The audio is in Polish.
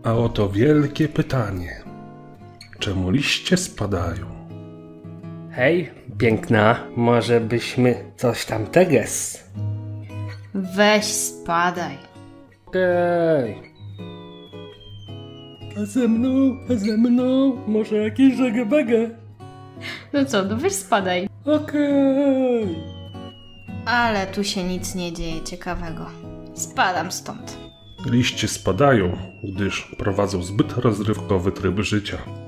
A oto wielkie pytanie. Czemu liście spadają? Hej, piękna, może byśmy coś tam teges? Weź spadaj. Okej. A ze mną, może jakiś żegabagę? No co, no weź spadaj. Okej. Ale tu się nic nie dzieje ciekawego. Spadam stąd. Liście spadają, gdyż prowadzą zbyt rozrywkowy tryb życia.